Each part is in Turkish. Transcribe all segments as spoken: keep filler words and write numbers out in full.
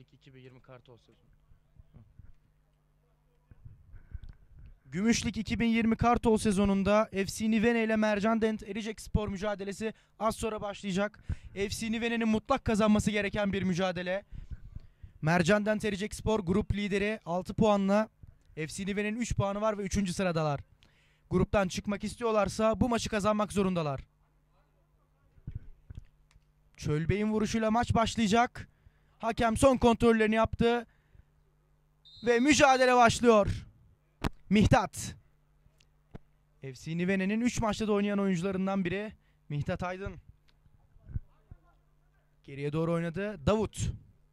Gümüşlik iki bin yirmi Kartal sezonu. Gümüşlik iki bin yirmi Kartal sezonunda F C Nivene ile Mercandent Erecekspor mücadelesi az sonra başlayacak. F C Nivene'nin mutlak kazanması gereken bir mücadele. Mercandent Erecekspor grup lideri altı puanla. F C Nivene'nin üç puanı var ve üçüncü sıradalar. Gruptan çıkmak istiyorlarsa bu maçı kazanmak zorundalar. Çölbey'in vuruşuyla maç başlayacak. Hakem son kontrollerini yaptı. Ve mücadele başlıyor. Mihtat. F C Nivene'nin üç maçta da oynayan oyuncularından biri. Mihtat Aydın. Geriye doğru oynadı. Davut.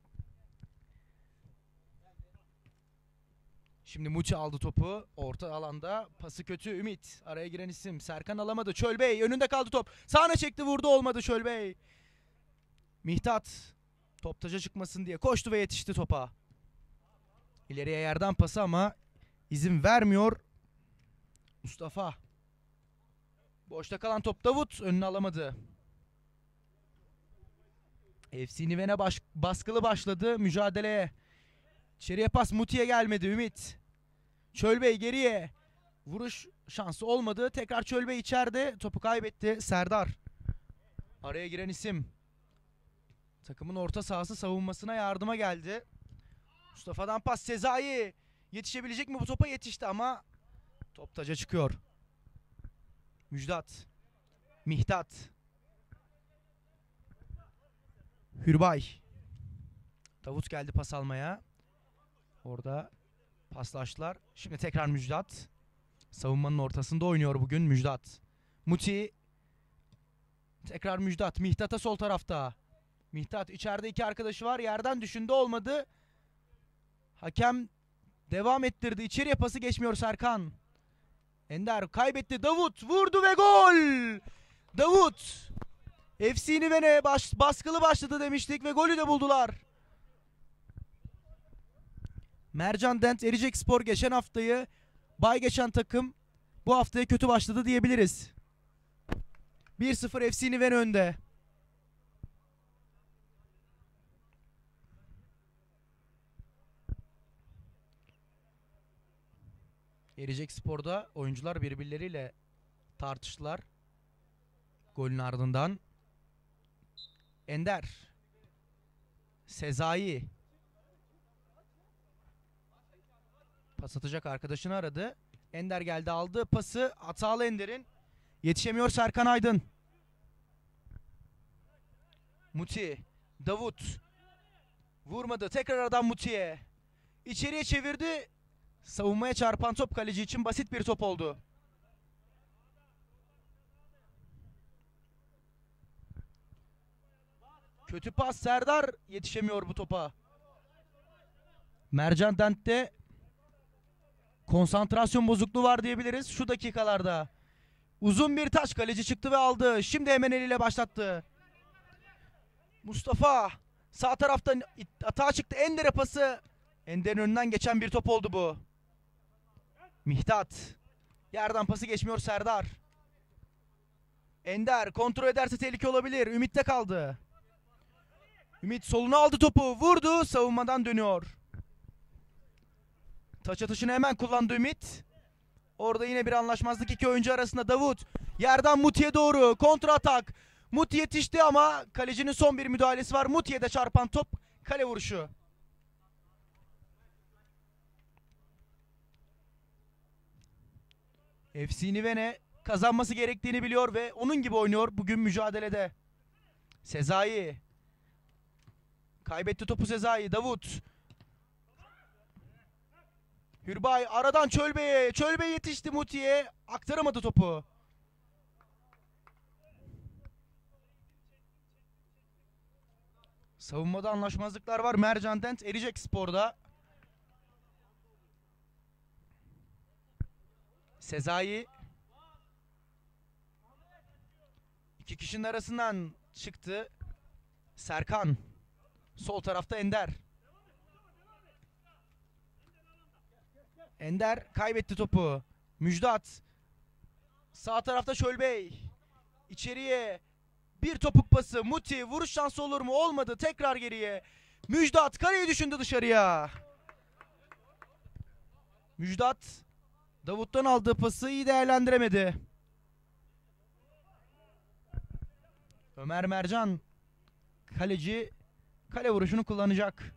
Şimdi Muçi aldı topu. Orta alanda pası kötü. Ümit. Araya giren isim. Serkan alamadı. Çölbey. Önünde kaldı top. Sağına çekti, vurdu, olmadı Çölbey. Mihtat. Top taca çıkmasın diye koştu ve yetişti topa. İleriye yerden pası ama izin vermiyor Mustafa. Boşta kalan top Davut. Önüne alamadı. F C Nivene baş, baskılı başladı mücadeleye. İçeriye pas Muti'ye gelmedi. Ümit. Çölbey geriye. Vuruş şansı olmadı. Tekrar Çölbey içeride. Topu kaybetti Serdar. Araya giren isim. Takımın orta sahası savunmasına yardıma geldi. Mustafa'dan pas Sezai. Yetişebilecek mi bu topa? Yetişti ama top taca çıkıyor. Müjdat. Mihtat. Hürbay. Davut geldi pas almaya. Orada paslaştılar. Şimdi tekrar Müjdat. Savunmanın ortasında oynuyor bugün Müjdat. Muti. Tekrar Müjdat. Mihtat'a sol tarafta. Mihtat içeride iki arkadaşı var. Yerden düşündü, olmadı. Hakem devam ettirdi. İçeriye pası geçmiyor Serkan. Ender kaybetti. Davut vurdu ve gol! Davut! F C Nivene baş, baskılı başladı demiştik ve golü de buldular. Mercandent Erecekspor geçen haftayı bay geçen takım, bu haftaya kötü başladı diyebiliriz. bir sıfır F C Nivene önde. Erecekspor'da oyuncular birbirleriyle tartıştılar. Golün ardından Ender. Sezai. Pas atacak arkadaşını aradı. Ender geldi, aldı pası. Hatalı Ender'in. Yetişemiyor Serkan Aydın. Muti. Davut. Vurmadı. Tekrar adam Muti'ye. İçeriye çevirdi. Savunmaya çarpan top kaleci için basit bir top oldu. Kötü pas Serdar. Yetişemiyor bu topa. Mercandent'te konsantrasyon bozukluğu var diyebiliriz şu dakikalarda. Uzun bir taç, kaleci çıktı ve aldı. Şimdi hemen eliyle başlattı. Mustafa sağ taraftan atağa çıktı. Ender'e pası. Ender'in önünden geçen bir top oldu bu. Mihtat. Yerden pası geçmiyor Serdar. Ender kontrol ederse tehlike olabilir. Ümit'te kaldı. Ümit soluna aldı topu. Vurdu. Savunmadan dönüyor. Taç atışını hemen kullandı Ümit. Orada yine bir anlaşmazlık iki oyuncu arasında. Davut yerden Muti'ye doğru kontra atak. Muti yetişti ama kalecinin son bir müdahalesi var. Muti'ye de çarpan top, kale vuruşu. F C Nivene kazanması gerektiğini biliyor ve onun gibi oynuyor bugün mücadelede. Sezai. Kaybetti topu Sezai. Davut. Hürbay aradan Çölbey'e. Çölbey yetişti Muti'ye. Aktaramadı topu. Savunmada anlaşmazlıklar var Mercandent Erecekspor'da. Sezai. İki kişinin arasından çıktı. Serkan. Sol tarafta Ender. Ender kaybetti topu. Müjdat. Sağ tarafta Çölbey. İçeriye bir topuk pası. Muti vuruş şansı olur mu? Olmadı. Tekrar geriye. Müjdat kaleyi düşündü dışarıya. Müjdat Davut'tan aldığı pası iyi değerlendiremedi. Ömer Mercan kaleci kale vuruşunu kullanacak.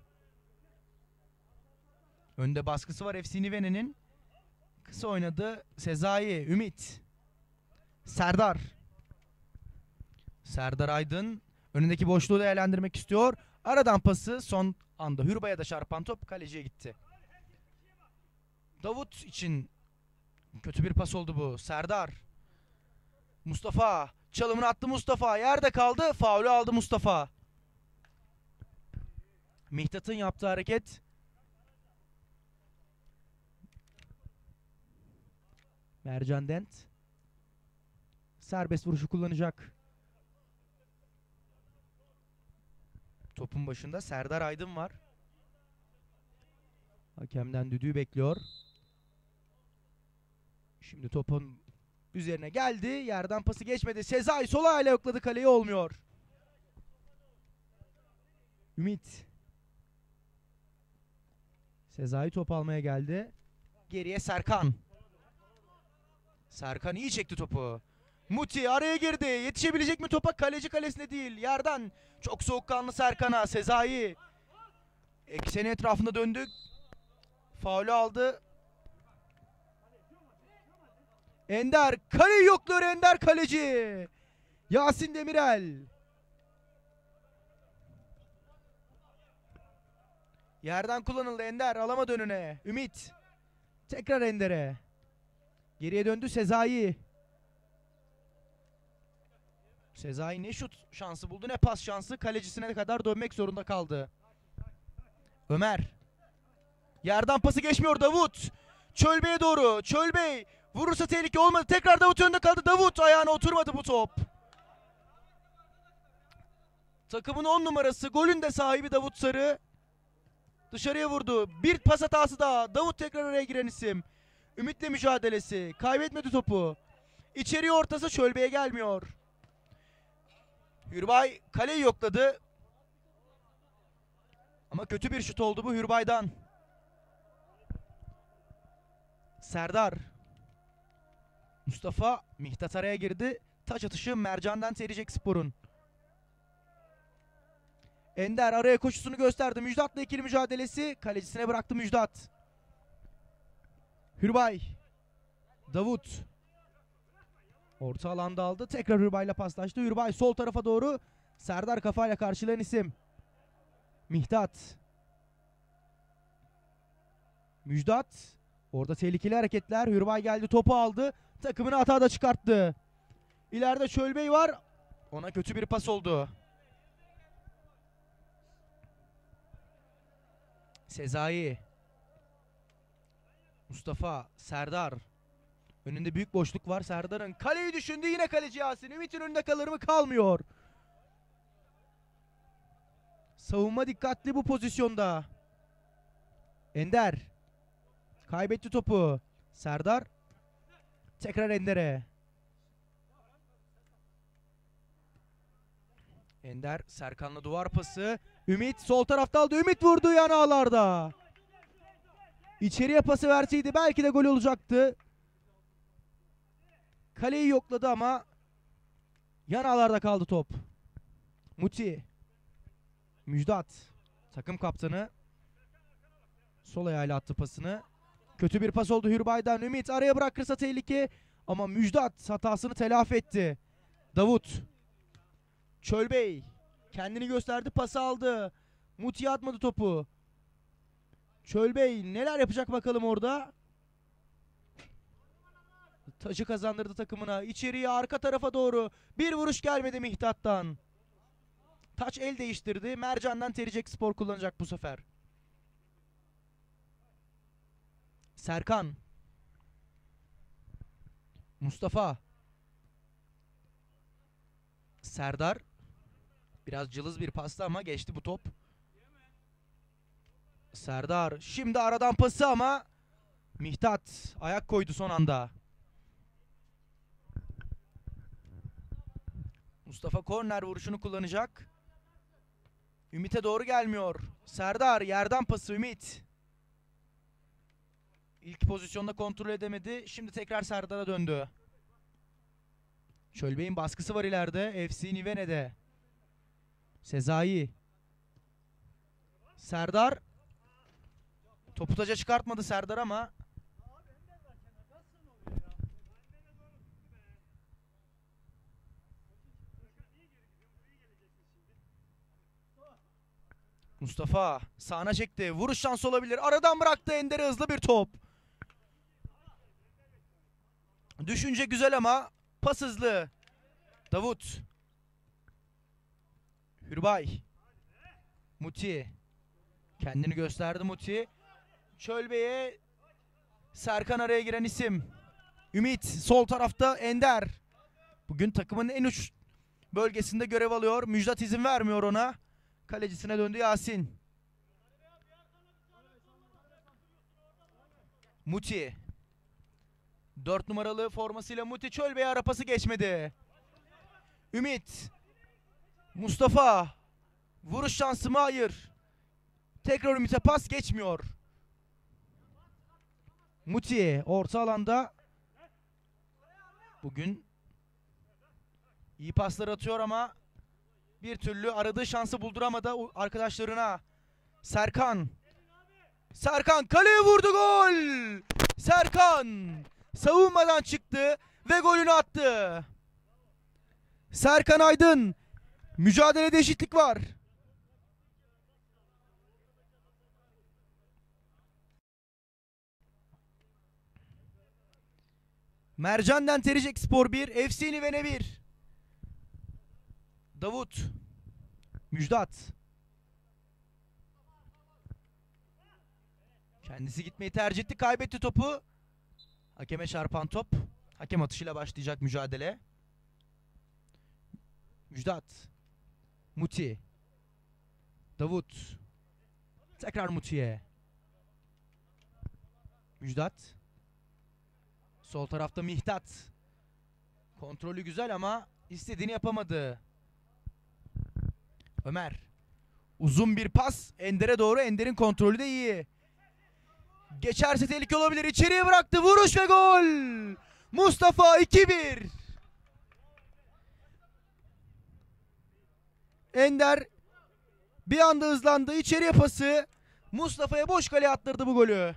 Önde baskısı var F C Nivene'nin. Kısa oynadı Sezai, Ümit. Serdar. Serdar Aydın önündeki boşluğu değerlendirmek istiyor. Aradan pası son anda Hürbay'a da çarpan top kaleciye gitti. Davut için kötü bir pas oldu bu. Serdar. Mustafa. Çalımını attı Mustafa. Yerde kaldı. Faulü aldı Mustafa. Mihtat'ın yaptığı hareket. Mercan Dent. Serbest vuruşu kullanacak. Topun başında Serdar Aydın var. Hakemden düdüğü bekliyor. Şimdi topun üzerine geldi. Yerden pası geçmedi. Sezai sol ayağıyla yokladı kaleyi, olmuyor. Ümit. Sezai top almaya geldi. Geriye Serkan. Serkan iyi çekti topu. Muti araya girdi. Yetişebilecek mi topa? Kaleci kalesine değil. Yerden çok soğukkanlı Serkan'a. Sezai. Ekseni etrafında döndük. Faulü aldı. Ender. Kaleyi yokluyor Ender kaleci. Yasin Demirel. Yerden kullanıldı Ender. Alamadı önüne. Ümit. Tekrar Ender'e. Geriye döndü Sezai. Sezai ne şut şansı buldu ne pas şansı. Kalecisine kadar dönmek zorunda kaldı. Ömer. Yerden pası geçmiyor Davut. Çölbey'e doğru. Çölbey. Vurursa tehlike olmadı. Tekrar Davut önünde kaldı. Davut ayağına oturmadı bu top. Takımın on numarası. Golün de sahibi Davut Sarı. Dışarıya vurdu. Bir pas hatası daha. Davut tekrar oraya giren isim. Ümit'le mücadelesi. Kaybetmedi topu. İçeriye ortası Çölbey'e gelmiyor. Hürbay kaleyi yokladı. Ama kötü bir şut oldu bu Hürbay'dan. Serdar. Mustafa. Mihtat araya girdi. Taç atışı Mercan'dan Terecek Spor'un. Ender araya koşusunu gösterdi. Müjdat'la ikili mücadelesi. Kalecisine bıraktı Müjdat. Hürbay. Davut. Orta alanda aldı. Tekrar Hürbay'la paslaştı. Hürbay sol tarafa doğru. Serdar kafayla karşılayan isim. Mihtat. Müjdat. Orada tehlikeli hareketler. Hürbay geldi, topu aldı. Takımını hata da çıkarttı. İleride Çölbey var. Ona kötü bir pas oldu. Sezai. Mustafa. Serdar. Önünde büyük boşluk var. Serdar'ın kaleyi düşündü. Yine kaleci Yasin. Ümit'in önünde kalır mı? Kalmıyor. Savunma dikkatli bu pozisyonda. Ender. Kaybetti topu. Serdar. Tekrar Ender'e. Ender Serkan'la duvar pası. Ümit sol tarafta aldı. Ümit vurdu yan ağlarda. İçeriye pası verseydi belki de gol olacaktı. Kaleyi yokladı ama yan ağlarda kaldı top. Muti. Müjdat. Takım kaptanı. Sol ayağıyla attı pasını. Kötü bir pas oldu Hürbay'dan. Ümit araya bırakırsa tehlike. Ama Müjdat hatasını telafi etti. Davut. Çölbey. Kendini gösterdi, pası aldı. Muti'ye atmadı topu. Çölbey neler yapacak bakalım orada. Taçı kazandırdı takımına. İçeriye arka tarafa doğru. Bir vuruş gelmedi Mihtat'tan. Taç el değiştirdi. Mercan'dan Terecek Spor kullanacak bu sefer. Serkan. Mustafa. Serdar. Biraz cılız bir pastı ama geçti bu top. Serdar. Şimdi aradan pası ama Mihtat ayak koydu son anda. Mustafa korner vuruşunu kullanacak. Ümit'e doğru gelmiyor. Serdar yerden pası Ümit. İlk pozisyonda kontrol edemedi. Şimdi tekrar Serdar'a döndü. Çölbey'in baskısı var ileride. F C Nivene'de. Sezai. Serdar. Topu taca çıkartmadı Serdar ama. Mustafa sağına çekti. Vuruş şansı olabilir. Aradan bıraktı Ender'e hızlı bir top. Düşünce güzel ama pas hızlı. Davut. Hürbay. Muti. Kendini gösterdi Muti. Çölbey'e Serkan araya giren isim. Ümit sol tarafta Ender. Bugün takımın en uç bölgesinde görev alıyor. Müjdat izin vermiyor ona. Kalecisine döndü Yasin. Muti. Dört numaralı formasıyla Muti Çölbey'e ara pası geçmedi. Ümit. Mustafa. Vuruş şansı mı? Hayır. Tekrar Ümit'e pas geçmiyor. Muti orta alanda. Bugün iyi paslar atıyor ama bir türlü aradığı şansı bulduramadı arkadaşlarına. Serkan. Serkan kaleye vurdu, gol. Serkan savunmadan çıktı ve golünü attı. Serkan Aydın. Mücadelede eşitlik var. Mercan'dan Terecek Spor bir, F C Nivene bir. Davut. Müjdat. Kendisi gitmeyi tercih etti. Kaybetti topu. Hakeme çarpan top. Hakem atışıyla başlayacak mücadele. Müjdat. Muti. Davut. Tekrar Muti'ye. Müjdat. Sol tarafta Mihtat. Kontrolü güzel ama istediğini yapamadı. Ömer. Uzun bir pas Ender'e doğru. Ender'in kontrolü de iyi. Geçerse tehlike olabilir. İçeriye bıraktı. Vuruş ve gol. Mustafa iki bir. Ender bir anda hızlandı. İçeriye pası. Mustafa'ya boş kaleye attırdı bu golü.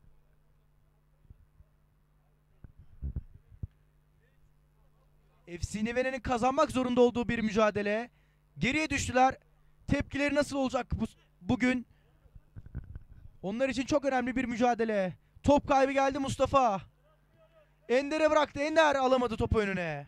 F C Nivene'nin kazanmak zorunda olduğu bir mücadele. Geriye düştüler. Tepkileri nasıl olacak bu, bugün? Onlar için çok önemli bir mücadele. Top kaybı geldi Mustafa. Ender'e bıraktı. Ender alamadı topu önüne.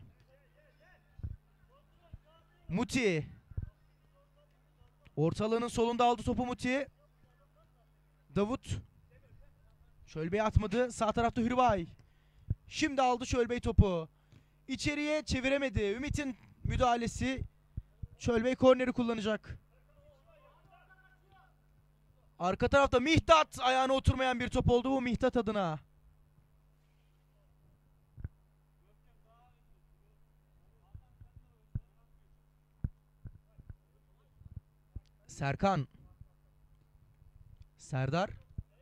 Muti. Ortalığının solunda aldı topu Muti. Davut. Çölbey atmadı. Sağ tarafta Hürbay. Şimdi aldı Çölbey topu. İçeriye çeviremedi. Ümit'in müdahalesi. Çölbey korneri kullanacak. Arka tarafta Mihtat. Ayağına oturmayan bir top oldu bu Mihtat adına. Serkan. Serdar.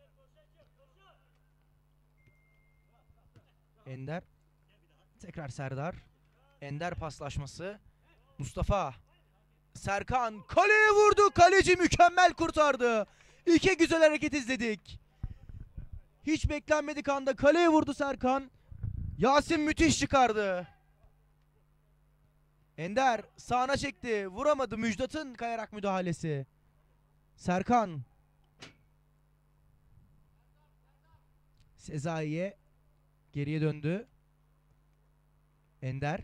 Ender. Tekrar Serdar. Ender paslaşması. Mustafa. Serkan kaleye vurdu. Kaleci mükemmel kurtardı. İki güzel hareket izledik. Hiç beklenmedik anda kaleye vurdu Serkan. Yasin müthiş çıkardı. Ender sağına çekti. Vuramadı. Müjdat'ın kayarak müdahalesi. Serkan. Sezai'ye geriye döndü. Ender.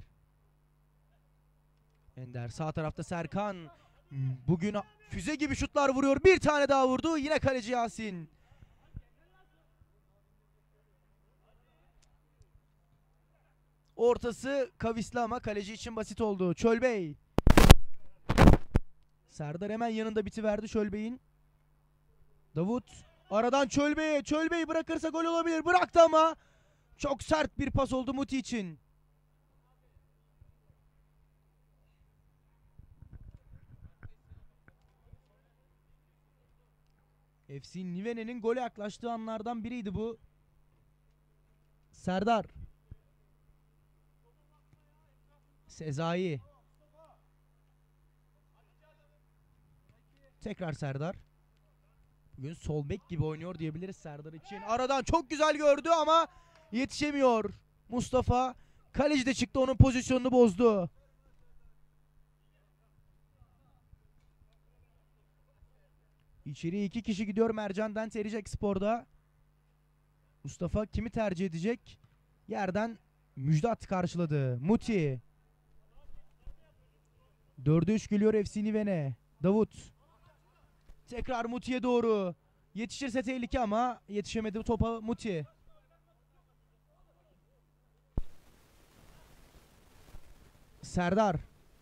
Ender sağ tarafta Serkan. Bugün füze gibi şutlar vuruyor. Bir tane daha vurdu. Yine kaleci Yasin. Ortası kavisli ama kaleci için basit oldu. Çölbey. Serdar hemen yanında bitiverdi Çölbey'in. Davut. Aradan Çölbey'e. Çölbey bırakırsa gol olabilir. Bıraktı ama çok sert bir pas oldu Muti için. F C Nivene'nin gole yaklaştığı anlardan biriydi bu. Serdar. Sezai. Tekrar Serdar. Bugün sol bek gibi oynuyor diyebiliriz Serdar için. Aradan çok güzel gördü ama yetişemiyor. Mustafa. Kaleci de çıktı, onun pozisyonunu bozdu. İçeri iki kişi gidiyor Mercan'dan Terecek Spor'da. Mustafa kimi tercih edecek? Yerden Müjdat karşıladı. Muti. dörde üç geliyor F C Nivene. Davut. Tekrar Muti'ye doğru. Yetişirse tehlike ama yetişemedi topa Muti. Serdar.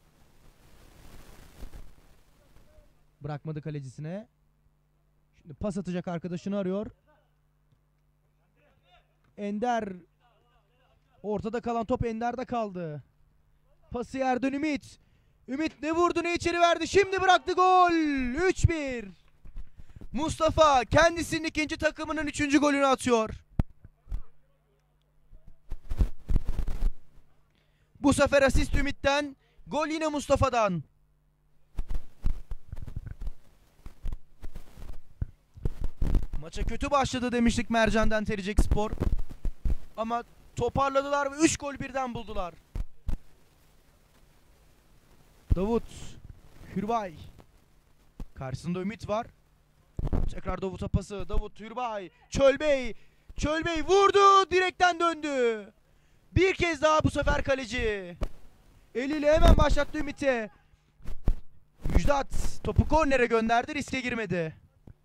Bırakmadı kalecisine. Şimdi pas atacak arkadaşını arıyor. Ender. Ortada kalan top Ender'de kaldı. Pası yerden Ümit. Ümit ne vurdu ne içeri verdi. Şimdi bıraktı, gol. üç bir. Mustafa kendisinin ikinci, takımının üçüncü golünü atıyor. Bu sefer asist Ümit'ten. Gol yine Mustafa'dan. Maça kötü başladı demiştik Mercan'dan Terecek Spor. Ama toparladılar ve üç gol birden buldular. Davut. Hürbay. Karşısında Ümit var. Tekrar Davut'a pası. Davut, Hürbay. Çölbey. Çölbey vurdu. Direkten döndü. Bir kez daha bu sefer kaleci. Eliyle hemen başlattı Ümit'e. Müjdat topu kornere gönderdi. Riske girmedi.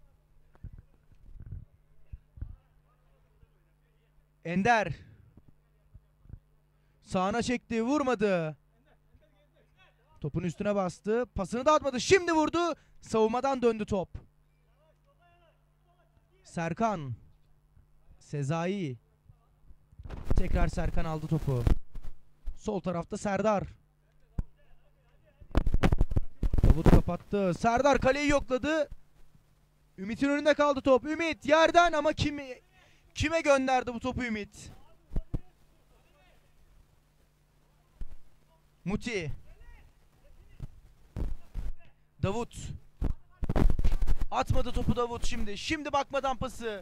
Ender. Sağına çekti. Vurmadı. Topun üstüne bastı. Pasını da atmadı. Şimdi vurdu. Savunmadan döndü top. Serkan. Sezai. Tekrar Serkan aldı topu. Sol tarafta Serdar. Davut kapattı. Serdar kaleyi yokladı. Ümit'in önünde kaldı top. Ümit yerden ama kimi, kime gönderdi bu topu Ümit? Muti. Davut. Atmadı topu Davut şimdi. Şimdi bakmadan pası.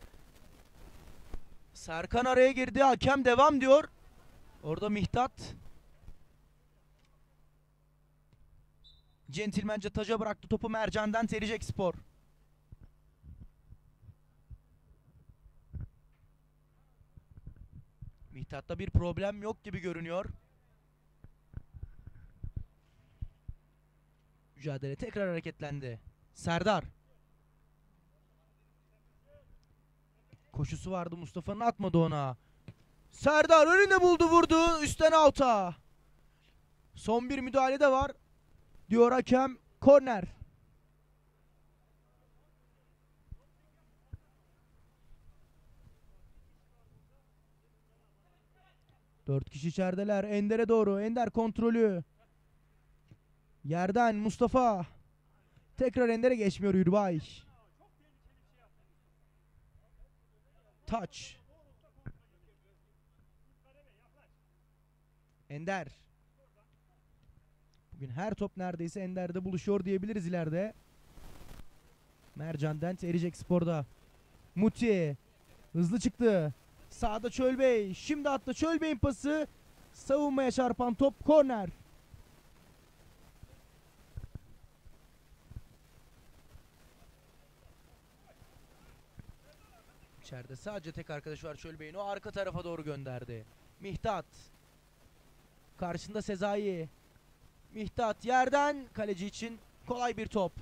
Serkan araya girdi. Hakem devam diyor. Orada Mihtat. Centilmence taca bıraktı topu Mercan'dan Terecek Spor. Mihtat'ta bir problem yok gibi görünüyor. Mücadele tekrar hareketlendi. Serdar. Koşusu vardı Mustafa'nın, atmadı ona. Serdar önünde buldu, vurdu. Üstten out'a. Son bir müdahale de var. Diyor hakem. Korner. Dört kişi içerideler. Ender'e doğru. Ender kontrolü. Yerden Mustafa. Tekrar Ender'e geçmiyor Hürbay. Touch. Ender. Bugün her top neredeyse Ender'de buluşuyor diyebiliriz ileride. Mercan Dent Erecek Spor'da. Muti. Hızlı çıktı. Sağda Çölbey. Şimdi attı Çölbey'in pası. Savunmaya çarpan top, korner. İçeride sadece tek arkadaş var Çölbey'in. O arka tarafa doğru gönderdi. Mihtat. Karşında Sezai. Mihtat yerden, kaleci için kolay bir top.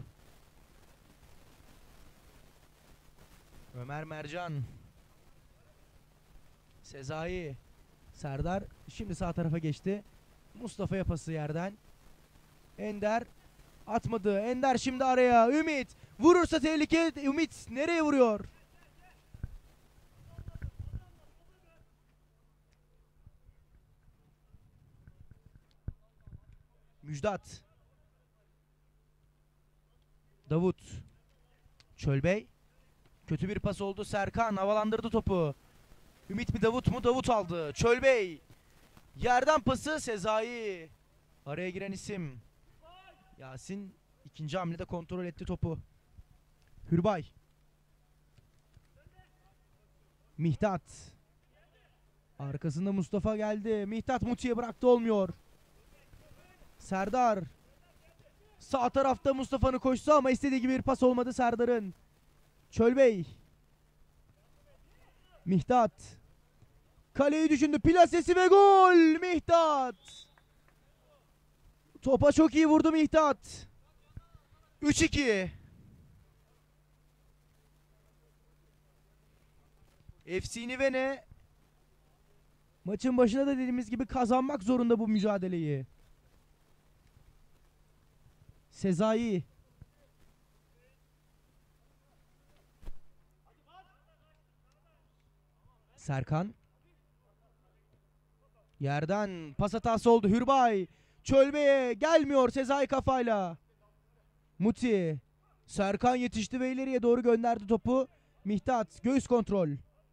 Ömer Mercan. Sezai. Serdar şimdi sağ tarafa geçti. Mustafa'ya pası yerden. Ender atmadı. Ender şimdi araya. Ümit vurursa tehlike. Ümit nereye vuruyor? Müjdat. Davut. Çölbey. Kötü bir pas oldu. Serkan havalandırdı topu. Ümit mi Davut mu? Davut aldı. Çölbey. Yerden pası Sezai. Araya giren isim. Yasin ikinci hamlede kontrol etti topu. Hürbay. Mihtat. Arkasında Mustafa geldi. Mihtat Muti'ye bıraktı, olmuyor. Serdar. Sağ tarafta Mustafa'nın koştu ama istediği gibi bir pas olmadı Serdar'ın. Çölbey. Mihtat. Kaleyi düşündü. Plasesi ve gol. Mihtat. Topa çok iyi vurdu Mihtat. üç iki. F C Nivene maçın başında da dediğimiz gibi kazanmak zorunda bu mücadeleyi. Sezai. Serkan. Yerden pas hatası oldu. Hürbay. Çölbe'ye gelmiyor Sezai kafayla. Muti. Serkan yetişti ve ileriye doğru gönderdi topu. Mihtat göğüs kontrol.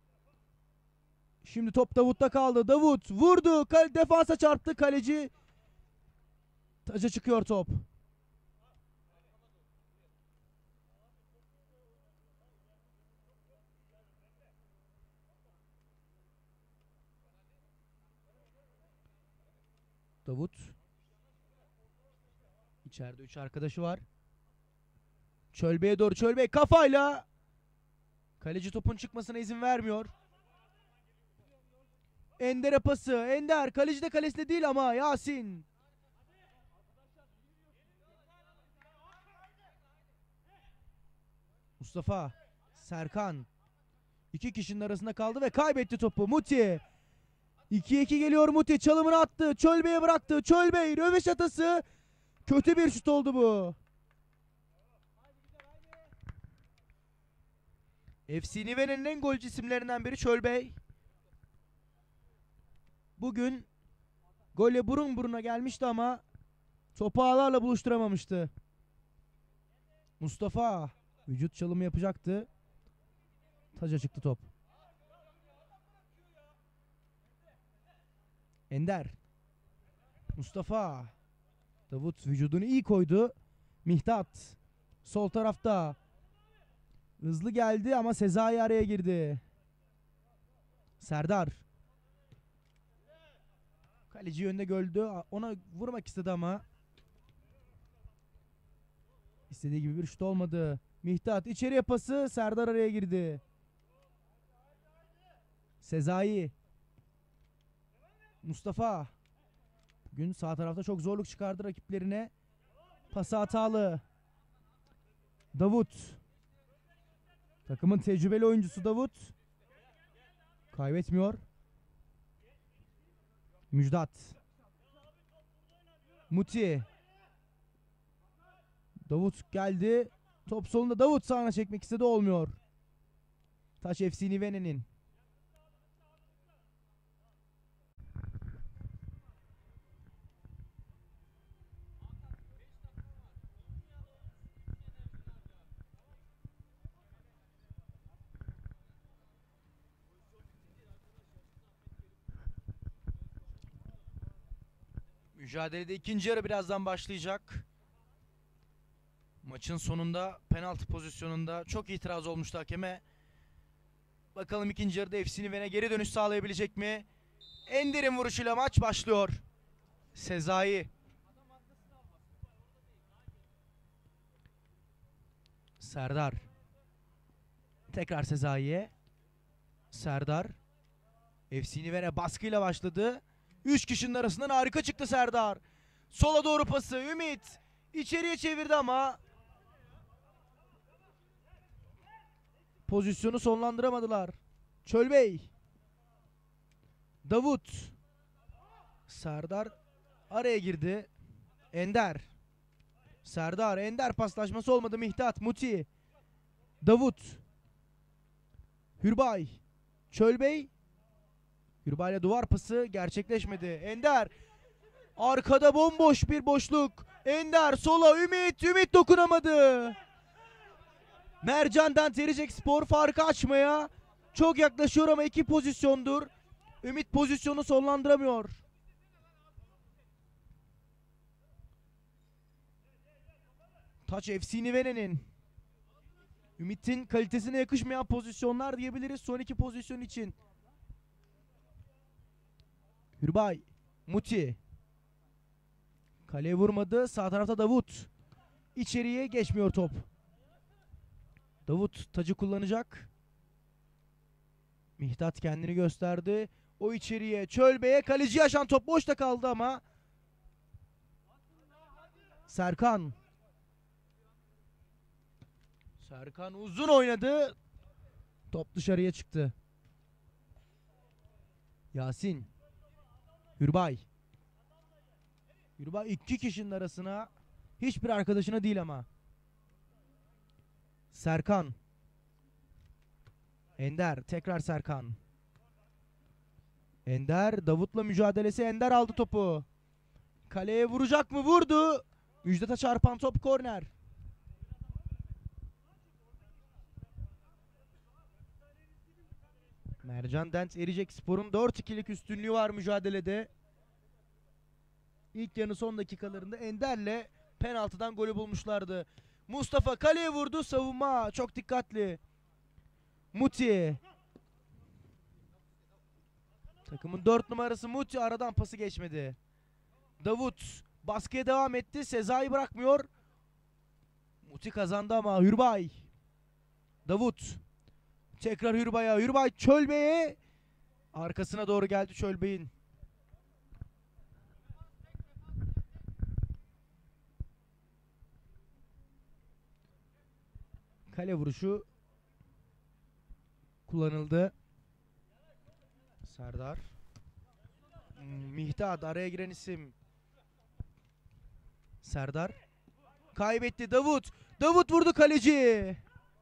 Şimdi top Davut'ta kaldı. Davut vurdu. Kale, defansa çarptı kaleci. Taca çıkıyor top. Davut. İçeride üç arkadaşı var. Çölbe'ye doğru. Çölbe kafayla. Kaleci topun çıkmasına izin vermiyor. Ender'e pası. Ender kaleci de kalesinde değil ama Yasin. Mustafa. Serkan. İki kişinin arasında kaldı ve kaybetti topu. Muti. ikiye iki geliyor Muti. Çalımını attı. Çölbe'ye bıraktı. Çölbe röveşatası. Kötü bir şut oldu bu. F C Nivene'nin en golcü isimlerinden biri Çölbey. Bugün golle burun buruna gelmişti ama topu ağlarla buluşturamamıştı. Mustafa vücut çalımı yapacaktı. Taca çıktı top. Ender. Mustafa. Davut vücudunu iyi koydu. Mihtat. Sol tarafta. Hızlı geldi ama Sezai araya girdi. Serdar. Kaleci önünde gördü. Ona vurmak istedi ama istediği gibi bir şut olmadı. Mihtat içeriye pası. Serdar araya girdi. Sezai. Mustafa. Bugün sağ tarafta çok zorluk çıkardı rakiplerine. Pası hatalı. Davut. Takımın tecrübeli oyuncusu Davut. Kaybetmiyor. Müjdat. Muti. Davut geldi. Top solunda. Davut sağına çekmek istedi, olmuyor. Taş F C Nivene'nin. Mücadelede ikinci yarı birazdan başlayacak. Maçın sonunda penaltı pozisyonunda çok itiraz olmuştu hakeme. Bakalım ikinci yarıda F C Nivene geri dönüş sağlayabilecek mi? Ender'in vuruşuyla maç başlıyor. Sezai. Serdar. Tekrar Sezai'ye. Serdar. F C Nivene baskıyla başladı. Üç kişinin arasından harika çıktı Serdar. Sola doğru pası. Ümit içeriye çevirdi ama pozisyonu sonlandıramadılar. Çölbey. Davut. Serdar araya girdi. Ender. Serdar. Ender paslaşması olmadı. Mihtat. Muti. Davut. Hürbay. Çölbey. Hürbay'la duvar pası gerçekleşmedi. Ender. Arkada bomboş bir boşluk. Ender sola. Ümit. Ümit dokunamadı. Mercan'dan Terecek Spor farkı açmaya çok yaklaşıyor ama iki pozisyondur. Ümit pozisyonu sonlandıramıyor. Taç F C Nivene'nin. Ümit'in kalitesine yakışmayan pozisyonlar diyebiliriz son iki pozisyon için. Hürbay. Muti. Kaleye vurmadı. Sağ tarafta Davut. İçeriye geçmiyor top. Davut tacı kullanacak. Mihtat kendini gösterdi. O içeriye. Çölbe'ye. Kaleci Yaşan, top boşta kaldı ama. Serkan. Serkan uzun oynadı. Top dışarıya çıktı. Yasin. Hürbay. Hürbay iki kişinin arasına. Hiçbir arkadaşına değil ama. Serkan. Ender. Tekrar Serkan. Ender. Davut'la mücadelesi. Ender aldı topu. Kaleye vuracak mı? Vurdu. Müjdat'a çarpan top korner. Mercan Dent Erecek Spor'un dört ikilik üstünlüğü var mücadelede. İlk yarının son dakikalarında Ender'le penaltıdan golü bulmuşlardı. Mustafa kaleye vurdu, savunma çok dikkatli. Muti. Takımın dört numarası Muti, aradan pası geçmedi. Davut baskıya devam etti, Sezai bırakmıyor. Muti kazandı ama Hürbay. Davut. Tekrar Hürbay'a. Hürbay Çölbe'ye. Arkasına doğru geldi Çölbe'in. Kale vuruşu kullanıldı. Serdar. Mihtat araya giren isim. Serdar. Kaybetti Davut. Davut vurdu kaleci.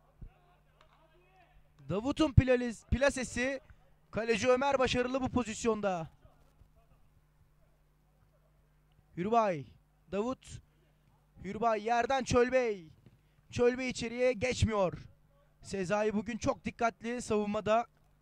Davut'un plasesi. Kaleci Ömer başarılı bu pozisyonda. Hürbay. Davut. Hürbay yerden Çölbey. Çölbey içeriye geçmiyor. Sezai bugün çok dikkatli savunmada.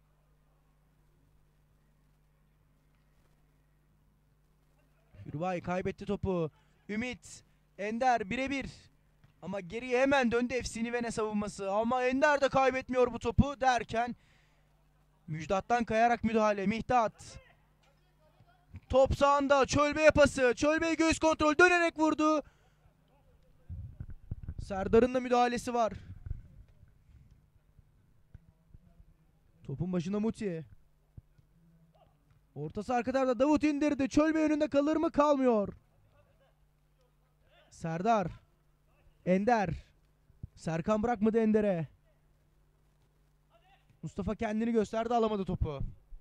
Hürbay kaybetti topu. Ümit. Ender birebir. Ama geriye hemen döndü F C Nivene savunması. Ama Ender de kaybetmiyor bu topu derken Müjdat'tan kayarak müdahale. Mihtat. Top sağında. Çölbe'ye pası. Çölbe'ye göğüs kontrol. Dönerek vurdu. Serdar'ın da müdahalesi var. Topun başında Muti. Ortası arka tarafta Davut indirdi. Çölbe önünde kalır mı? Kalmıyor. Serdar. Ender. Serkan bırakmadı Ender'e. Mustafa kendini gösterdi, alamadı topu.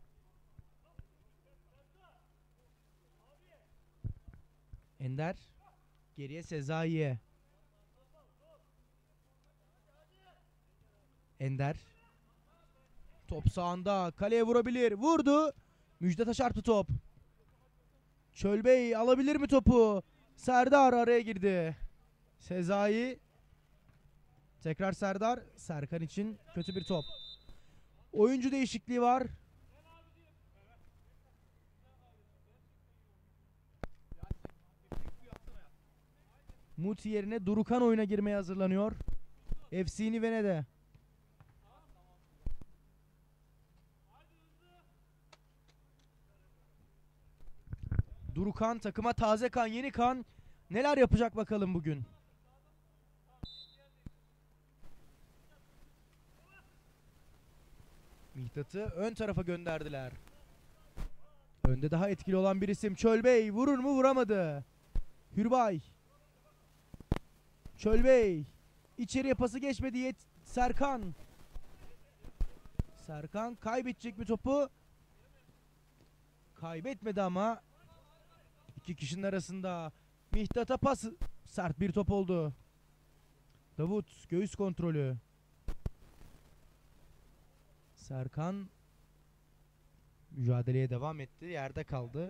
Ender. Geriye Sezai'ye. Ender. Top sağında. Kaleye vurabilir. Vurdu. Müjdat'a çarptı top. Çölbey alabilir mi topu? Serdar araya girdi. Sezai. Tekrar Serdar. Serkan için kötü bir top. Oyuncu değişikliği var. Muti yerine Durukan oyuna girmeye hazırlanıyor. F C Nivene'de. Durukan takıma taze kan, yeni kan. Neler yapacak bakalım bugün. Mihtat'ı ön tarafa gönderdiler. Önde daha etkili olan bir isim Çölbey. Vurur mu? Vuramadı. Hürbay. Çölbey. İçeriye pası geçmedi. Yet Serkan. Serkan kaybedecek mi topu? Kaybetmedi ama. İki kişinin arasında. Mihtat'a pas. Sert bir top oldu. Davut göğüs kontrolü. Serkan mücadeleye devam etti. Yerde kaldı.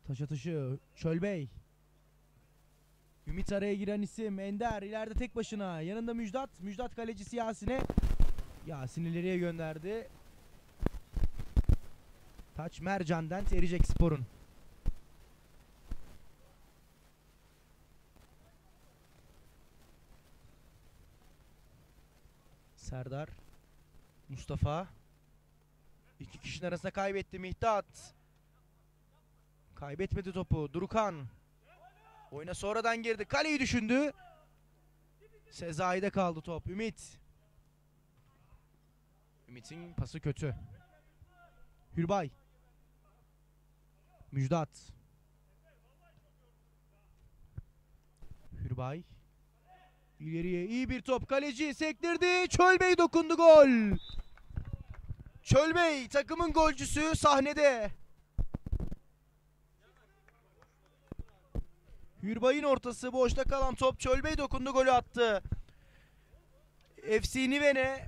Taş atışı Çölbey. Ümit araya giren isim Ender ileride tek başına. Yanında Müjdat. Müjdat kalecisi Yasin'e. Yasin ileriye gönderdi. Taç Mercan'dan Erecek Spor'un. Serdar. Mustafa. İki kişinin arasında kaybetti Mihtat. Kaybetmedi topu. Durukan. Oyuna sonradan girdi. Kaleyi düşündü. Sezai'de kaldı top. Ümit. Ümit'in pası kötü. Hürbay. Müjdat. Hürbay. İleriye iyi bir top. Kaleci sektirdi. Çölbey dokundu, gol. Çölbey takımın golcüsü sahnede. Hürbay'ın ortası, boşta kalan top, Çölbey dokundu, golü attı. F C Nivene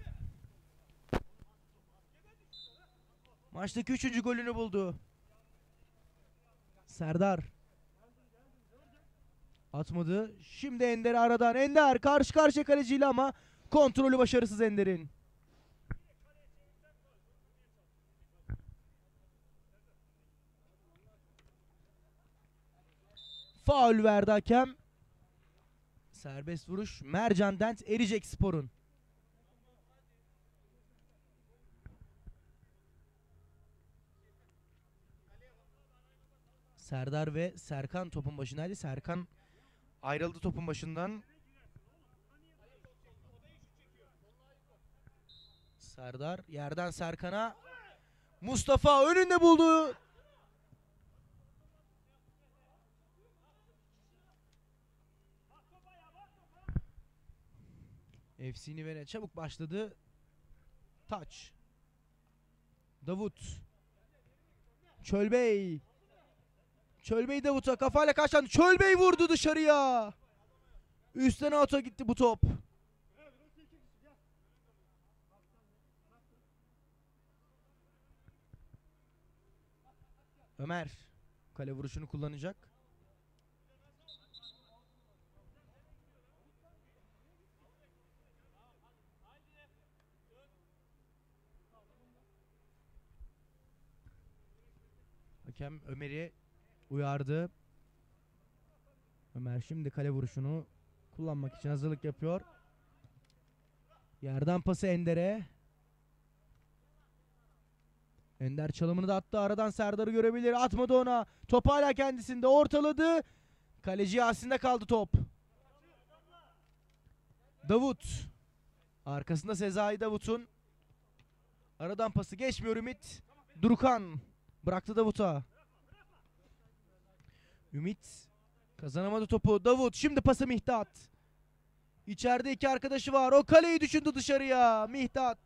maçtaki üçüncü golünü buldu. Serdar atmadı. Şimdi Ender aradan. Ender karşı karşıya kaleciyle ama kontrolü başarısız Ender'in. Faul verdi hakem. Serbest vuruş Mercan Dent Erecek Spor'un. Serdar ve Serkan topun başındaydı. Serkan ayrıldı topun başından. Serdar yerden Serkan'a. Mustafa önünde buldu. F C Nivene çabuk başladı. Taç. Davut. Çölbey. Çölbey Davut'a kafayla kaçan. Çölbey vurdu dışarıya. Üstten out'a gitti bu top. Ömer kale vuruşunu kullanacak. Hakem Ömer'i uyardı. Ömer şimdi kale vuruşunu kullanmak için hazırlık yapıyor. Yerden pası Ender'e. Ender çalımını da attı. Aradan Serdar'ı görebilir. Atmadı ona. Top hala kendisinde. Ortaladı. Kaleci Yasin'de kaldı top. Davut. Arkasında Sezai Davut'un. Aradan pası geçmiyor Ümit. Durukan. Bıraktı Davut'a. Ümit kazanamadı topu. Davut şimdi pası Mihtat. İçeride iki arkadaşı var. O kaleyi düşündü dışarıya. Mihtat.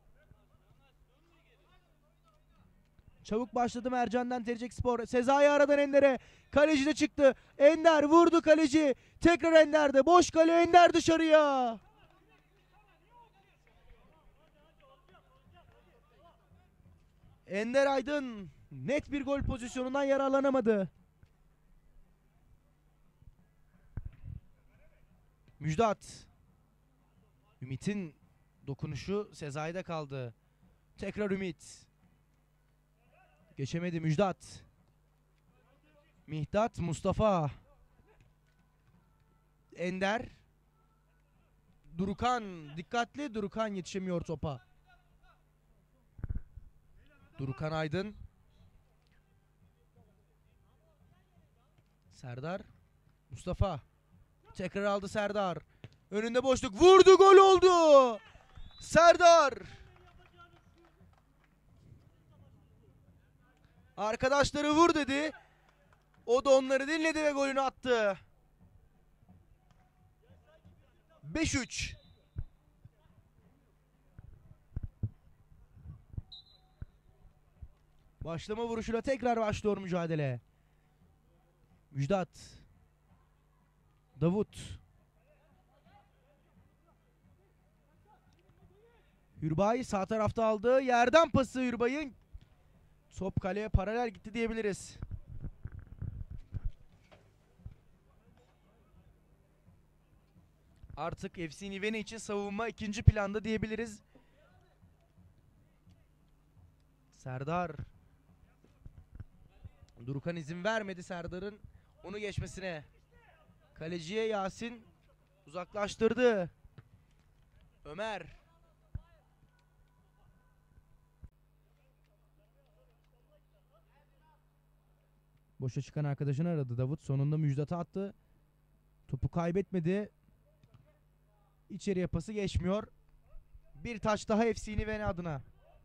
Çabuk başladı Mercan'dan Erecek Spor. Sezai aradan Ender'e. Kaleci de çıktı. Ender vurdu kaleci. Tekrar Ender'de. Boş kale, Ender dışarıya. Ender Aydın net bir gol pozisyonundan yararlanamadı. Müjdat. Ümit'in dokunuşu Sezai'de kaldı. Tekrar Ümit. Geçemedi Müjdat. Mihtat, Mustafa. Ender. Durukan dikkatli. Durukan yetişemiyor topa. Durukan Aydın. Serdar. Mustafa. Tekrar aldı Serdar. Önünde boşluk. Vurdu, gol oldu. Serdar. Arkadaşları vur dedi. O da onları dinledi ve golünü attı. beş üç. Başlama vuruşuyla tekrar başlıyor mücadele. Müjdat. Davut. Hürbay sağ tarafta aldı. Yerden pası Hürbay'ın. Top kaleye paralel gitti diyebiliriz. Artık F C Nivene için savunma ikinci planda diyebiliriz. Serdar. Durukan izin vermedi Serdar'ın onu geçmesine. Kaleciye Yasin uzaklaştırdı. Ömer. Boşa çıkan arkadaşını aradı Davut. Sonunda Müjdat'a attı. Topu kaybetmedi. İçeriye pası geçmiyor. Bir taç daha F C Nivene adına.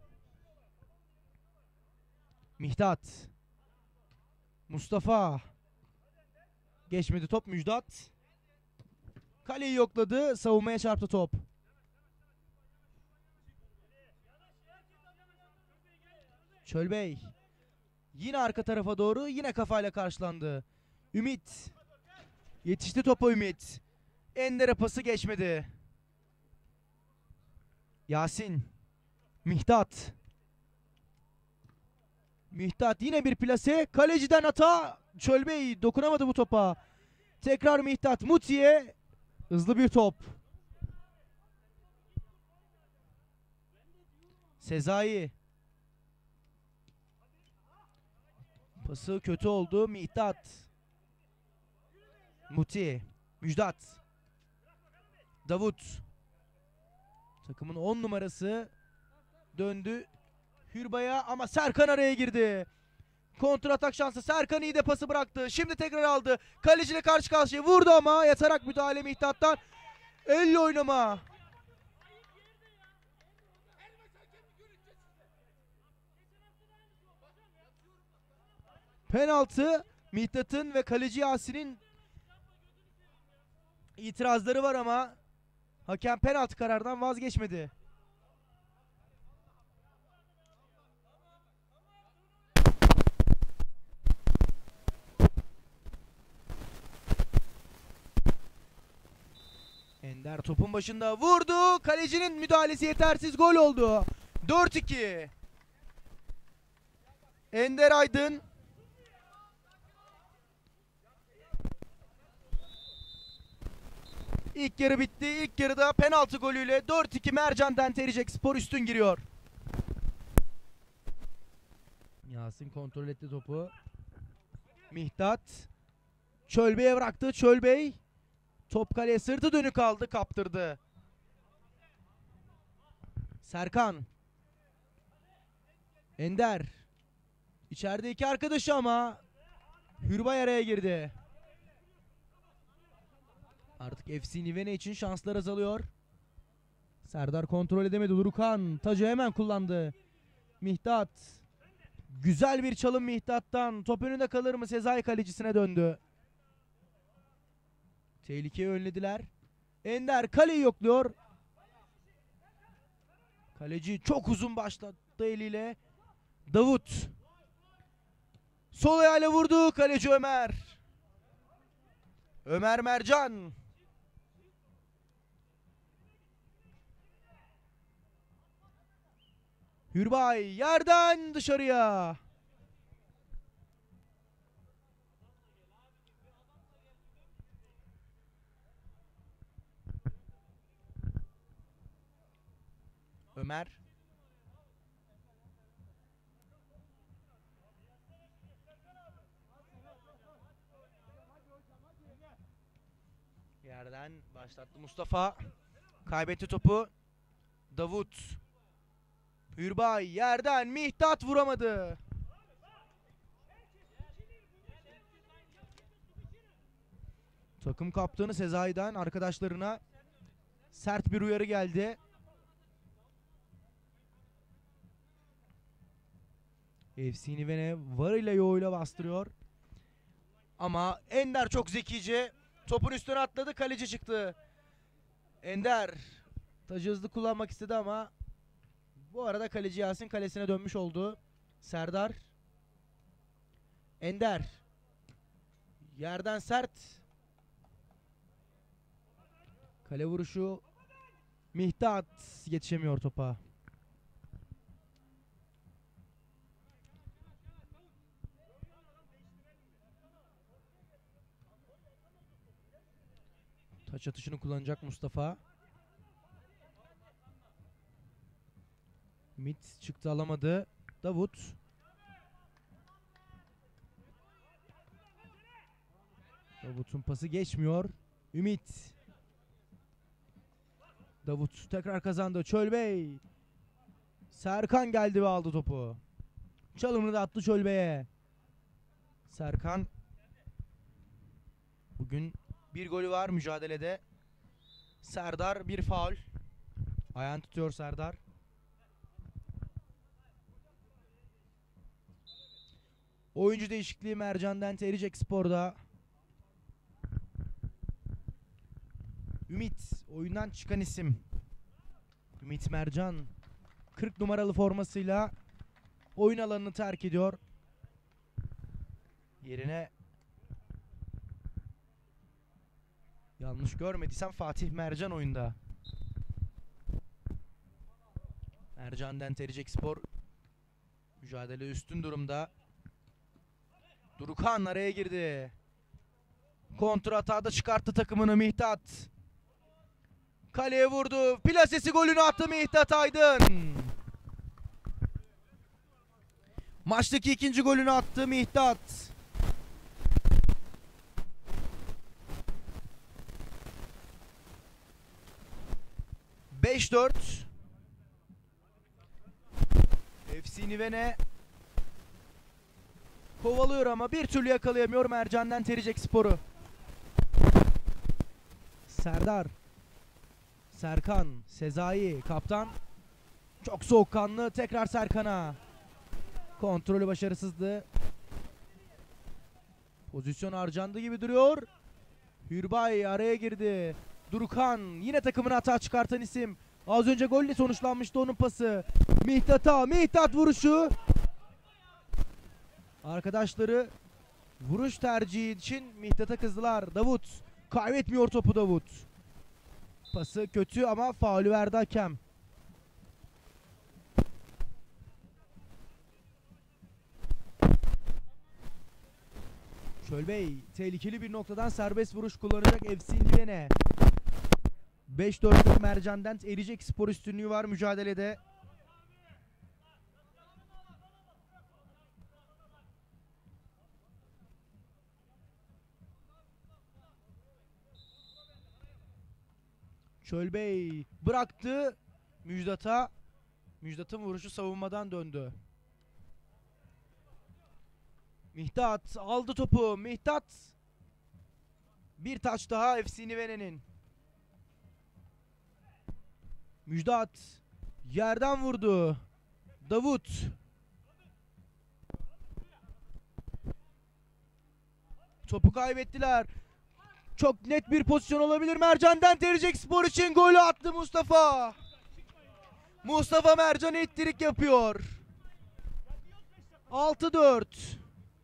Mihdat. Mustafa. Geçmedi top, Müjdat. Kaleyi yokladı. Savunmaya çarptı top. Çölbey. Yine arka tarafa doğru. Yine kafayla karşılandı. Ümit. Yetişti topa Ümit. Ender'e pası geçmedi. Yasin. Mihdat. Mihdat yine bir plase. Kaleciden hata. Çölbey dokunamadı bu topa. Tekrar Mihdat. Muti'ye. Hızlı bir top. Sezai. Pası kötü oldu. Mihdat. Muti. Müjdat. Davut. Takımın on numarası döndü Hürba'ya ama Serkan araya girdi. Kontra atak şansı. Serkan iyi de pası bıraktı. Şimdi tekrar aldı. Kaleciyle karşı karşıya vurdu ama yatarak müdahale Mihdat'tan. Elle oynama. Penaltı. Mihdat'ın ve kaleci Yasin'in itirazları var ama hakem penaltı kararından vazgeçmedi. Ender topun başında vurdu. Kalecinin müdahalesi yetersiz, gol oldu. dört iki. Ender Aydın. İlk yarı bitti. İlk yarıda penaltı golüyle dört iki Mercan'dan Terecek Spor üstün giriyor. Yasin kontrol etti topu. Mihdat. Çölbey'e bıraktı. Çölbey. Top kaleye sırtı dönük aldı. Kaptırdı. Serkan. Ender. İçeride iki arkadaşı ama Hürbay araya girdi. Artık F C Nivene için şanslar azalıyor. Serdar kontrol edemedi. Durukan tacı hemen kullandı. Mihdat. Güzel bir çalım Mihdat'tan. Top önünde kalır mı? Sezai kalecisine döndü. Tehlikeyi önlediler. Ender kaleyi yokluyor. Kaleci çok uzun başlattı eliyle. Davut. Sol ayağıyla vurdu. Kaleci Ömer. Ömer Mercan. Hürbay yerden dışarıya. Ömer. Yerden başlattı Mustafa. Kaybetti topu. Davut. Hürbay yerden. Mihdat vuramadı. Takım kaptanı Sezai'den arkadaşlarına sert bir uyarı geldi. F C Nivene varıyla yoğuyla bastırıyor. Ama Ender çok zekice topun üstüne atladı, kaleci çıktı. Ender tacı hızlı kullanmak istedi ama bu arada kaleci Yasin kalesine dönmüş oldu. Serdar. Ender. Yerden sert. Kale vuruşu. Mihdat yetişemiyor topa. Taç atışını kullanacak Mustafa. Ümit çıktı, alamadı. Davut. Davut'un pası geçmiyor. Ümit. Davut tekrar kazandı. Çölbey. Serkan geldi ve aldı topu. Çalımını da attı Çölbey'e. Serkan. Bugün bir golü var mücadelede. Serdar bir faul. Ayağını tutuyor Serdar. Oyuncu değişikliği Mercan Dent Ericek Spor'da. Ümit oyundan çıkan isim. Ümit Mercan kırk numaralı formasıyla oyun alanını terk ediyor. Yerine yanlış görmediysem Fatih Mercan oyunda. Mercan Dent Ericek Spor mücadele üstün durumda. Durukan araya girdi. Kontra atada çıkarttı takımını Mihtat. Kaleye vurdu. Plasesi golünü attı Mihtat Aydın. Maçtaki ikinci golünü attı Mihtat. beş dört. F C Nivene kovalıyor ama bir türlü yakalayamıyor Mercan Dent Ericek Sporu. Serdar. Serkan. Sezai. Kaptan. Çok soğukkanlı. Tekrar Serkan'a. Kontrolü başarısızdı. Pozisyon harcandı gibi duruyor. Hürbay araya girdi. Durukan. Yine takımına hata çıkartan isim. Az önce golle sonuçlanmıştı onun pası. Mihtat'a. Mihtat vuruşu. Arkadaşları vuruş tercihi için Mihtat'a kızdılar. Davut. Kaybetmiyor topu Davut. Pası kötü ama faulü verdi hakem. Çölbey tehlikeli bir noktadan serbest vuruş kullanacak F C Nivene. beş dörtlük Mercan Dent Ericek Spor üstünlüğü var mücadelede. Çölbey bıraktı Müjdat'a. Müjdat'ın vuruşu savunmadan döndü. Mihtat aldı topu. Mihtat. Bir taç daha F C Nivene'nin. Müjdat yerden vurdu. Davut. Topu kaybettiler. Çok net bir pozisyon olabilir. Mercan Dent Ericek Spor için golü attı Mustafa. Mustafa Mercan ettirik yapıyor. altı dört.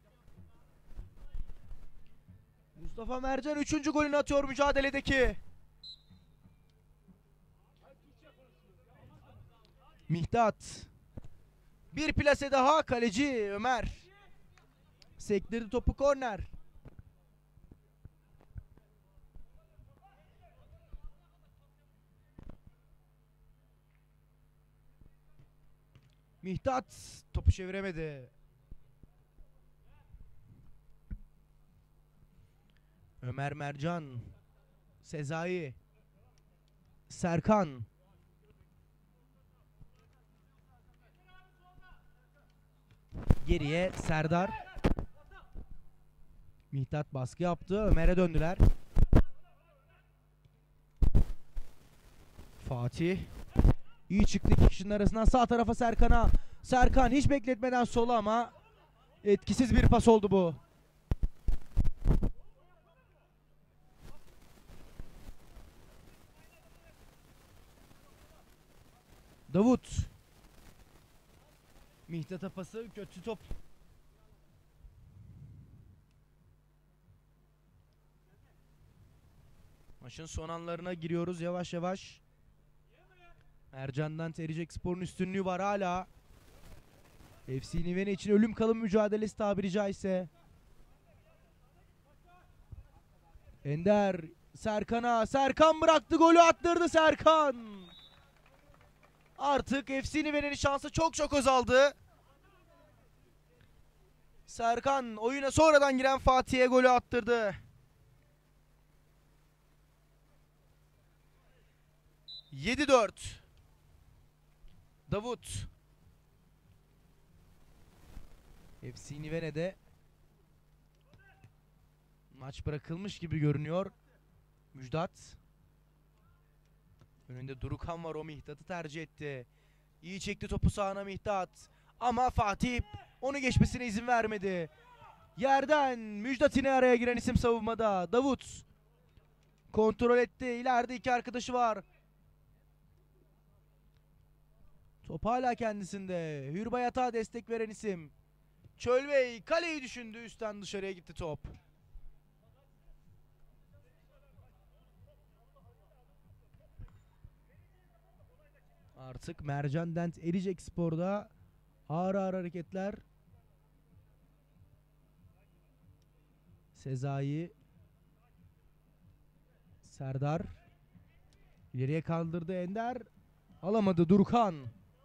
Mustafa Mercan üçüncü golünü atıyor mücadeledeki. Mihtat. Bir plase daha, kaleci Ömer. Sektirdi topu, korner. Mihtat topu çeviremedi. Ömer Mercan. Sezai. Serkan. Geriye Serdar. Mihtat baskı yaptı. Ömer'e döndüler. Fatih. İyi çıktı iki kişinin arasından sağ tarafa Serkan'a. Serkan hiç bekletmeden sola ama etkisiz bir pas oldu bu. Davut. Mihtat'a pası, kötü top. Maçın son anlarına giriyoruz yavaş yavaş. Mercan Dent Ericek Spor'un üstünlüğü var hala. F C Nivene için ölüm kalım mücadelesi tabiri caizse. Ender Serkan'a. Serkan bıraktı, golü attırdı Serkan. Artık F C Nivene'nin şansı çok çok azaldı. Serkan oyuna sonradan giren Fatih'e golü attırdı. yedi dört. Davut. F C Nivene'de maç bırakılmış gibi görünüyor. Müjdat. Önünde Durukan var, o Mihtat'ı tercih etti. İyi çekti topu sağına Mihtat. Ama Fatih onu geçmesine izin vermedi. Yerden Müjdat yine araya giren isim savunmada. Davut kontrol etti. İleride iki arkadaşı var. Top hala kendisinde. Hürbay Atağa destek veren isim. Çölbey kaleyi düşündü. Üstten dışarıya gitti top. Artık Mercan Dent Erecek Spor'da ağır ağır hareketler. Sezai. Serdar. İleriye kaldırdı Ender. Alamadı Durukan.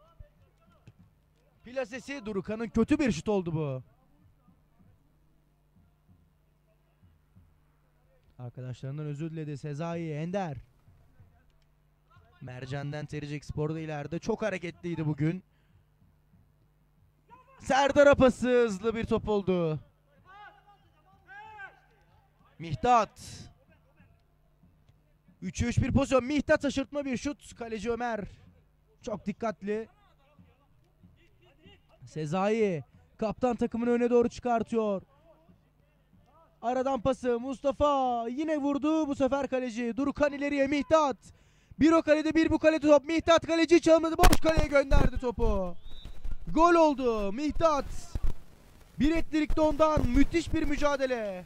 Plasesi, Durukan'ın kötü bir şut oldu bu. Arkadaşlarından özür diledi Sezai. Ender. Mercan'dan Terecek Spor'da ileride çok hareketliydi bugün. Serdar'a pası, hızlı bir top oldu. Mihtat. üçe üç bir pozisyon. Mihtat şaşırtma bir şut. Kaleci Ömer çok dikkatli. Sezai kaptan takımını öne doğru çıkartıyor. Aradan pası Mustafa yine vurdu, bu sefer kaleci. Durukan ileriye, Mihtat. Bir o kalede bir bu kalede top. Mihtat kaleci çalmadı, boş kaleye gönderdi topu. Gol oldu Mihtat. Bir ettirikte ondan, müthiş bir mücadele.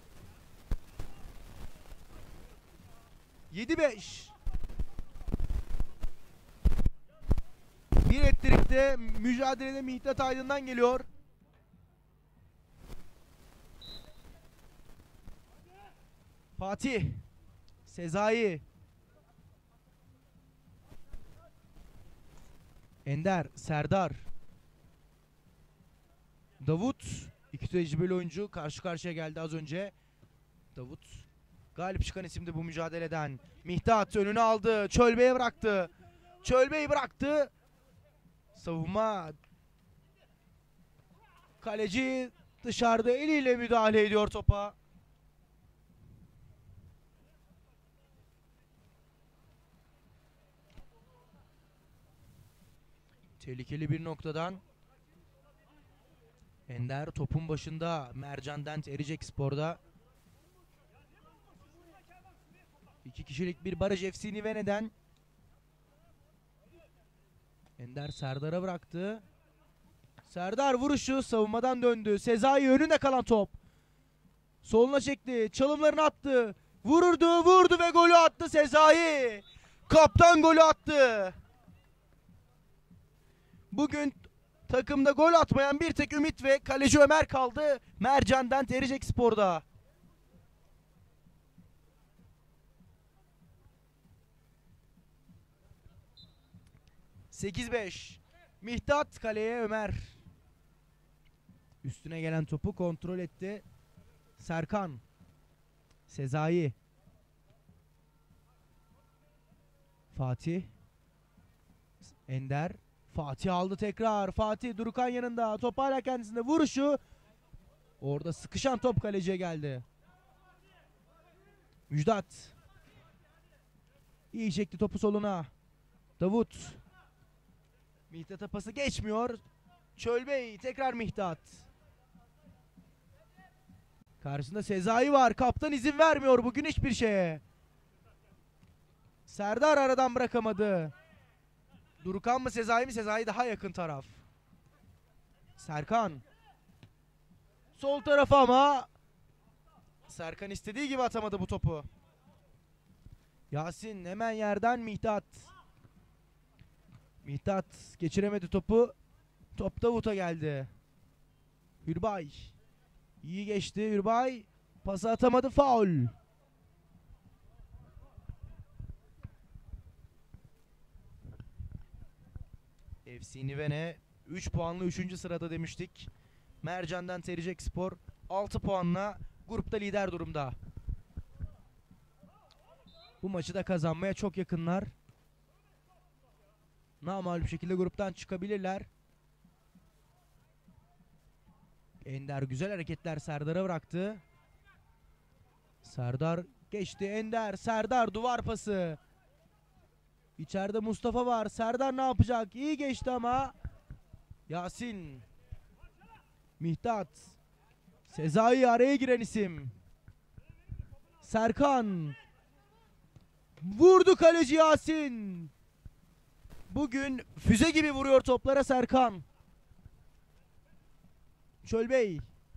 yedi beş. Bir ettirikte mücadelede Mihtat Aydın'dan geliyor. Fatih. Sezai. Ender. Serdar. Davut. İki tecrübeli oyuncu karşı karşıya geldi az önce. Davut galip çıkan isimdi bu mücadeleden. Mihtat önünü aldı. Çölbey'e bıraktı. Çölbey bıraktı. Savunma. Kaleci dışarıda eliyle müdahale ediyor topa. Tehlikeli bir noktadan Ender topun başında. Mercan Dent Erecek Spor'da. İki kişilik bir baraj F C Nivene'den. Ender Serdar'a bıraktı. Serdar vuruşu, savunmadan döndü. Sezai önünde kalan top. Soluna çekti. Çalımlarını attı. Vururdu, vurdu ve golü attı Sezai. Kaptan golü attı. Bugün takımda gol atmayan bir tek Ümit ve kaleci Ömer kaldı. Mercan'dan Terecek Spor'da. sekiz beş. Mihtat kaleye, Ömer. Üstüne gelen topu kontrol etti. Serkan. Sezai. Fatih. Ender. Fatih aldı tekrar. Fatih Durukan yanında. Top hala kendisinde. Vuruşu. Orada sıkışan top kaleciye geldi. Müjdat. İyi çekti topu soluna. Davut. Mihtat'a pası geçmiyor. Çölbey tekrar Mihtat. Karşısında Sezai var. Kaptan izin vermiyor bugün hiçbir şeye. Serdar aradan bırakamadı. Durukan mı Sezai mi? Sezai daha yakın taraf. Serkan. Sol tarafa ama Serkan istediği gibi atamadı bu topu. Yasin hemen yerden Mihtat. Mihtat geçiremedi topu. Top Davut'a geldi. Hürbay. İyi geçti Hürbay. Pası atamadı, faul. F C Nivene üç puanlı üçüncü sırada demiştik. Mercan'dan Terecekspor altı puanla grupta lider durumda. Bu maçı da kazanmaya çok yakınlar. Namağlup şekilde gruptan çıkabilirler. Ender güzel hareketler Serdar'a bıraktı. Serdar geçti. Ender, Serdar duvar pası. İçeride Mustafa var. Serdar ne yapacak? İyi geçti ama. Yasin. Mihtat. Sezai araya giren isim. Serkan. Vurdu kaleci Yasin. Bugün füze gibi vuruyor toplara Serkan. Çölbey.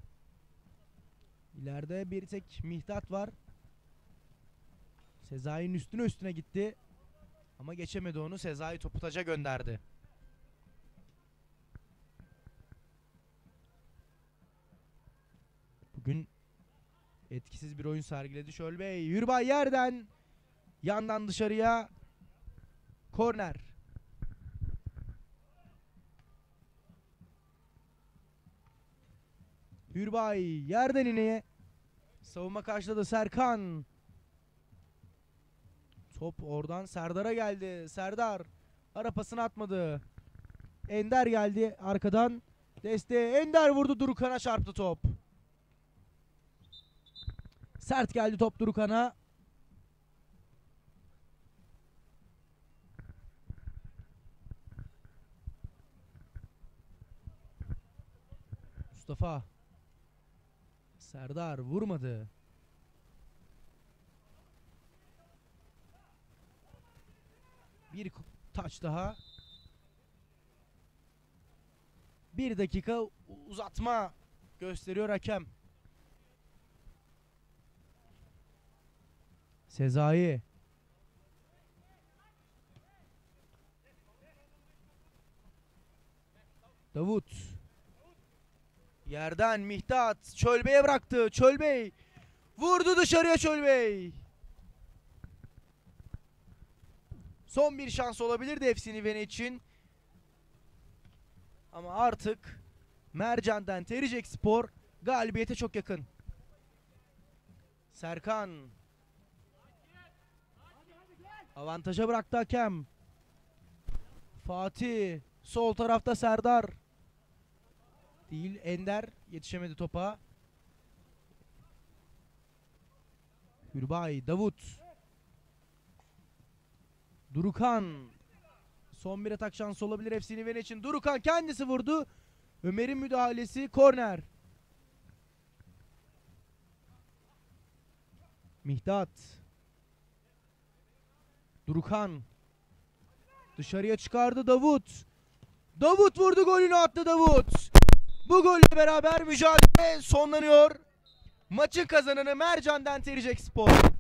İleride bir tek Mihtat var. Sezai'nin üstüne üstüne gitti. Ama geçemedi onu. Sezai topu taca gönderdi. Bugün etkisiz bir oyun sergiledi Şölbey. Yürbay yerden. Yandan dışarıya. Korner. Yürbay yerden ineye. Savunma karşıladı Serkan. Top oradan Serdar'a geldi. Serdar ara pasını atmadı. Ender geldi arkadan. Desteğe Ender vurdu, Durukan'a çarptı top. Sert geldi top Durukan'a. Mustafa. Serdar vurmadı. Bir taç daha. Bir dakika uzatma gösteriyor hakem. Sezai. Davut. Yerden Mihtat. Çölbey'e bıraktı. Çölbey. Vurdu dışarıya Çölbey. Son bir şans olabilirdi F C Nivene için. Ama artık Mercan'dan Terecekspor galibiyete çok yakın. Serkan. Avantaja bıraktı hakem. Fatih. Sol tarafta Serdar. Değil, Ender yetişemedi topa. Hürbay, Davut. Durukan. Son bir atak şansı olabilir F C Nivene için. Durukan kendisi vurdu. Ömer'in müdahalesi, korner. Mihtat. Durukan. Dışarıya çıkardı Davut. Davut vurdu, golünü attı Davut. Bu golle beraber mücadele sonlanıyor. Maçın kazananı Mercan'dan Terecekspor.